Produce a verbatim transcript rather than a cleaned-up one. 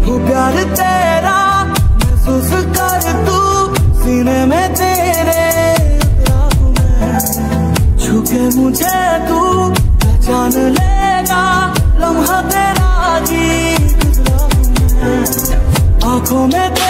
वो प्यार तेरा महसूस कर तू सीने में तेरे छुके मुझे तू पहचान लेगा लम्हा तेरा जी आंखों में